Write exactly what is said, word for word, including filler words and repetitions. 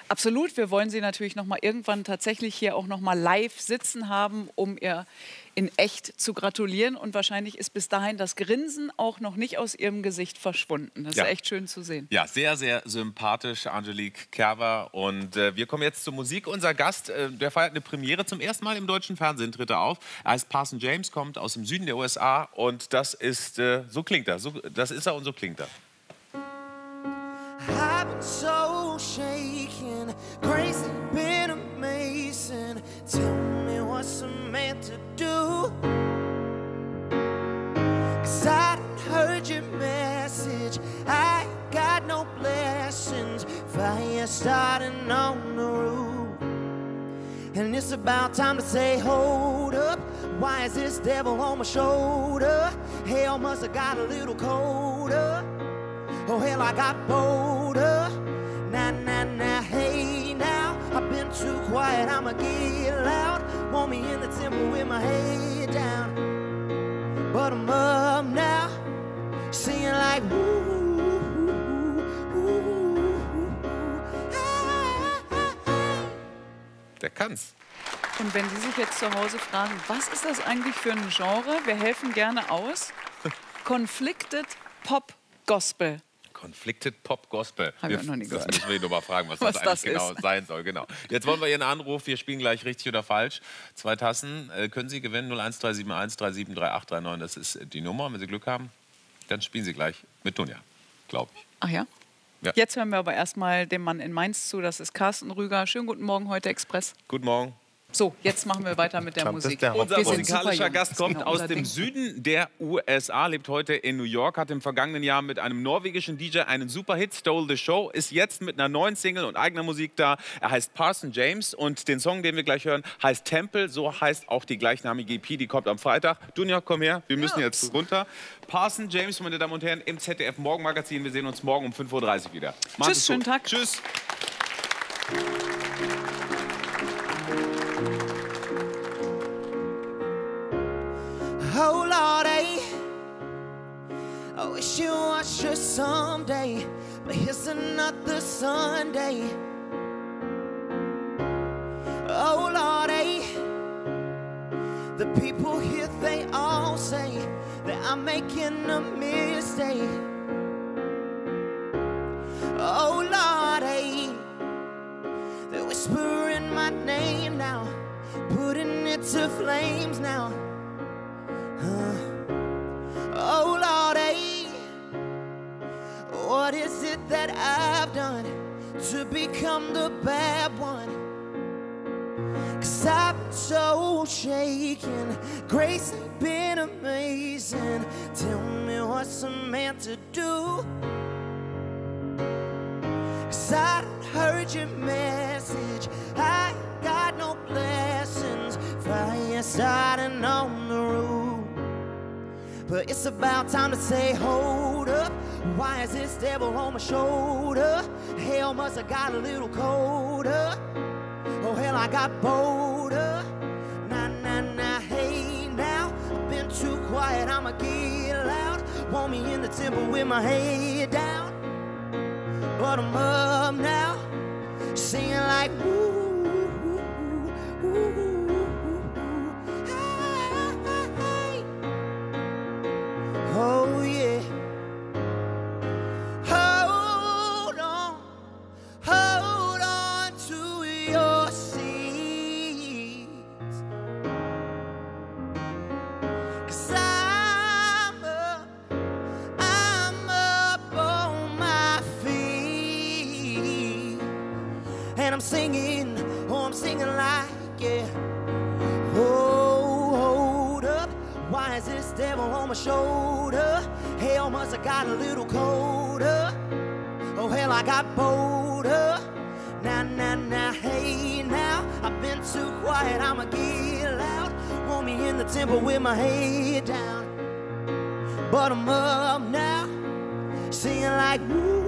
Absolut. Wir wollen Sie natürlich noch mal irgendwann tatsächlich hier auch noch mal live sitzen haben, um ihr in echt zu gratulieren. Und wahrscheinlich ist bis dahin das Grinsen auch noch nicht aus Ihrem Gesicht verschwunden. Das ja. ist echt schön zu sehen. Ja, sehr, sehr sympathisch, Angelique Kerber. Und äh, wir kommen jetzt zur Musik. Unser Gast, äh, der feiert eine Premiere zum ersten Mal im deutschen Fernsehen, tritt er auf. Er heißt Parson James, kommt aus dem Süden der U S A. Und das ist, äh, so klingt er. So, das ist er und so klingt er. I've been so shaken, crazy, been amazing. Tell me what's a man to do? 'Cause I didn't heard your message, I ain't got no blessings. Fire starting on the roof, and it's about time to say, hold up. Why is this devil on my shoulder? Hell must have got a little colder. Oh, hell, I got bolder. Nah, nah, nah, hey, now I've been too quiet, I'ma get loud. Want me in the temple with my head down, but I'm up now, singing like woo, woo, woo, woo, Der kann's. Und wenn Sie sich jetzt zu Hause fragen, was ist das eigentlich für ein Genre? Wir helfen gerne aus. Conflicted Pop Gospel. Conflicted Pop Gospel. Hab ich auch noch nie gehört. Das müssen wir nur mal fragen, was, Was das das eigentlich genau ist. sein soll. Genau. Jetzt wollen wir Ihren Anruf. Wir spielen gleich richtig oder falsch. Zwei Tassen äh, können Sie gewinnen. null eins drei sieben eins drei sieben drei acht drei neun. Das ist die Nummer. Wenn Sie Glück haben, dann spielen Sie gleich mit Dunja, glaube ich. Ach ja? Ja. Jetzt hören wir aber erstmal dem Mann in Mainz zu. Das ist Carsten Rüger. Schönen guten Morgen, heute Express. Guten Morgen. So, jetzt machen wir weiter mit der Trump ist Musik. der Unser Wir sind musikalischer super Gast jung. kommt Genau, aus unser dem Ding. Süden der U S A, lebt heute in New York, hat im vergangenen Jahr mit einem norwegischen D J einen Superhit, Stole the Show, ist jetzt mit einer neuen Single und eigener Musik da. Er heißt Parson James und den Song, den wir gleich hören, heißt Temple. So heißt auch die gleichnamige E P, die kommt am Freitag. Dunja, komm her, wir müssen Ja. jetzt runter. Parson James, meine Damen und Herren, im Z D F Morgenmagazin. Wir sehen uns morgen um fünf Uhr dreißig wieder. Macht's Tschüss, schönen gut. Tag. Tschüss. Oh Lord, eh? I wish you watched us someday, but here's another Sunday. Oh Lord, eh? The people here, they all say that I'm making a mistake. Oh Lord, eh? They're whispering my name now, putting it to flames now. Oh Lord, eh? What is it that I've done to become the bad one? 'Cause I've been so shaken, grace ain't been amazing. Tell me what's a man to do? 'Cause I done heard your message, I ain't got no blessings. Fire starting on the roof, but it's about time to say, hold up. Why is this devil on my shoulder? Hell must have got a little colder. Oh, hell, I got bolder. Nah, nah, nah, hey, now I've been too quiet, I'ma get loud. Want me in the temple with my head down, but I'm up now, singing like woo, woo, woo, woo, woo. Oh yeah. Hold on, hold on to your seats, 'cause I'm up, I'm up on my feet, and I'm singing, oh I'm singing like, yeah. Oh, hold up, why is this devil on my shoulder? Hell must have got a little colder. Oh hell, I got bolder. Nah, nah, nah, hey, now I've been too quiet, I'ma get loud. Want me in the temple with my head down, but I'm up now, singing like woo.